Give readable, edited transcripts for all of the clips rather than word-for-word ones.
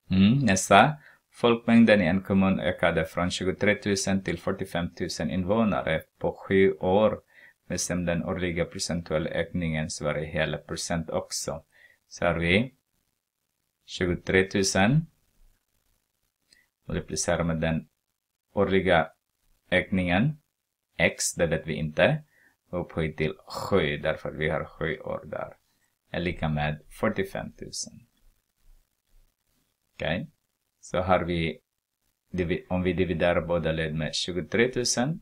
Nästa. Folkmängden i en kommun ökade från 23 000 till 45 000 invånare på 7 år. Bestäm den årliga procentuella ökningen så var det hela procent också. Så har vi 23 000 multiplicerar med den årliga ökningen x, det vet vi inte, och upphöjt till 7 därför vi har 7 år där, är lika med 45 000. Okej, så har vi, om vi dividerar båda led med 23 000,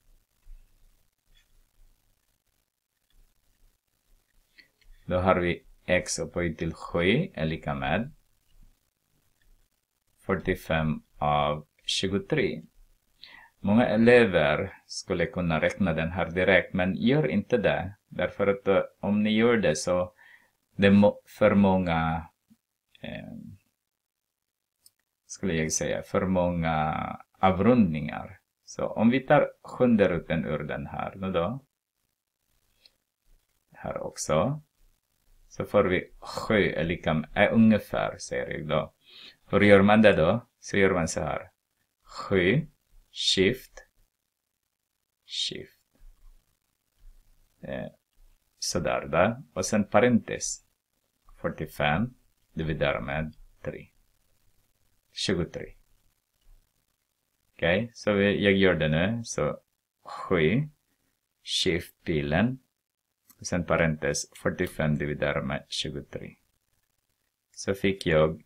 då har vi x upphöjt till 7 är lika med 45 av 23. Många elever skulle kunna räkna den här direkt, men gör inte det. Därför att om ni gör det så det är för många, skulle jag säga, för många avrundningar. Så om vi tar 7:e roten ur den här, då här också, så får vi 7 är lika med, ungefär, säger jag då. Hur gör man det då? Så gör man så här. 7, shift. Sådär där. Och sen parentes. 45 dividerar med 3. 23. Okej, så jag gör det nu. Så 7, shift-pilen. Och sen parentes 45 dividerar med 23. Så fick jag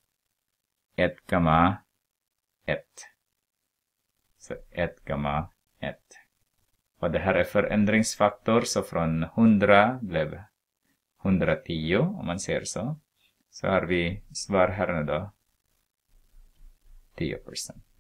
1,1. Så 1,1. Och det här är förändringsfaktor, så från 100 blev 110 om man ser så. Så har vi svar här nu då 10%.